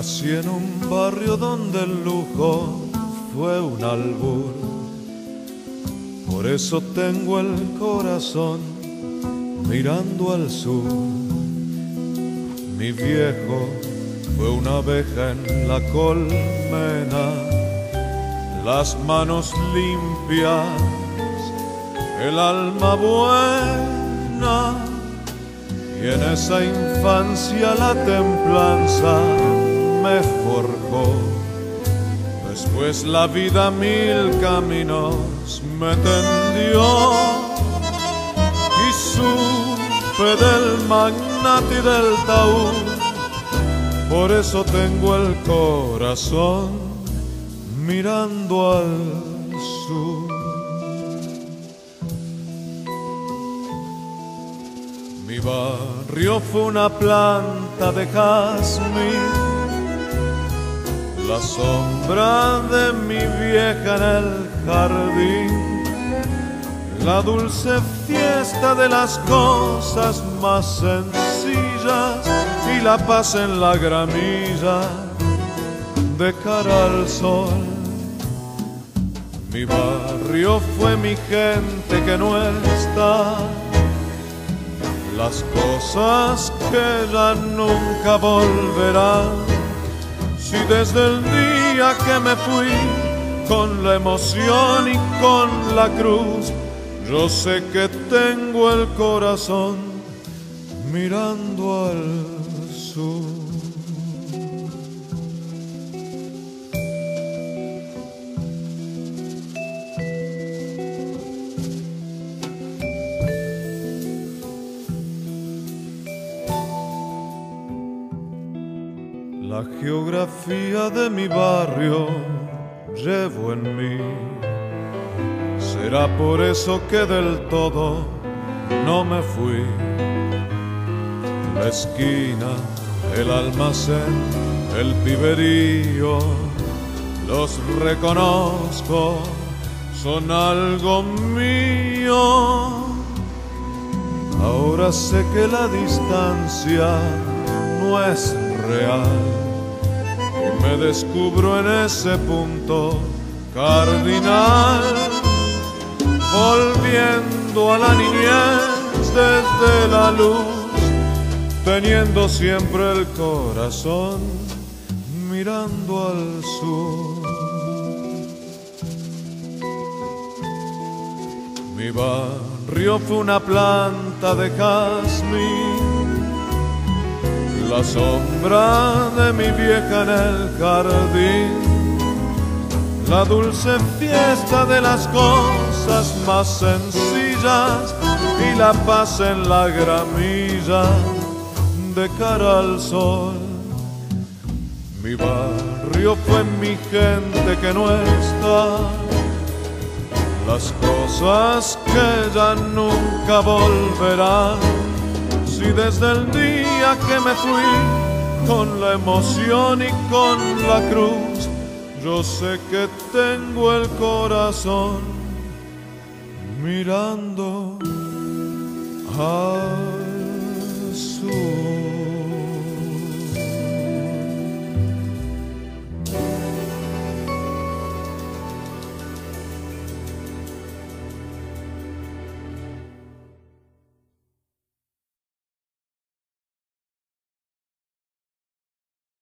Nací en un barrio donde el lujo fue un albur, por eso tengo el corazón mirando al sur. Mi viejo fue una abeja en la colmena, las manos limpias, el alma buena, y en esa infancia la templanza me forjó. Después la vida mil caminos me tendió y supe del magnate y del taúd. Por eso tengo el corazón mirando al sur. Mi barrio fue una planta de jazmín, la sombra de mi vieja en el jardín, la dulce fiesta de las cosas más sencillas y la paz en la gramilla de cara al sol. Mi barrio fue mi gente que no está, las cosas que ya nunca volverán. Si desde el día que me fui, con la emoción y con la cruz, yo sé que tengo el corazón mirando al sur. La geografía de mi barrio llevo en mí. Será por eso que del todo no me fui. La esquina, el almacén, el piberío, los reconozco, son algo mío. Ahora sé que la distancia no es real y me descubro en ese punto cardinal, volviendo a la niñez desde la luz, teniendo siempre el corazón mirando al sur. Mi barrio fue una planta de jazmín, la sombra de mi vieja en el jardín, la dulce fiesta de las cosas más sencillas y la paz en la gramilla de cara al sol. Mi barrio fue mi gente que no está, las cosas que ya nunca volverán. Si desde el día que me fui, con la emoción y con la cruz, yo sé que tengo el corazón mirando a